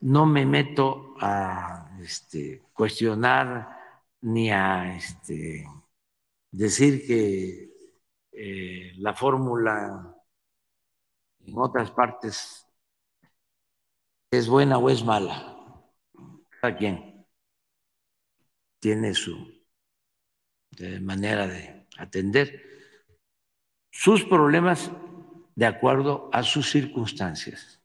no me meto a cuestionar ni a decir que la fórmula en otras partes es buena o es mala. Cada quien tiene su manera de atender sus problemas de acuerdo a sus circunstancias.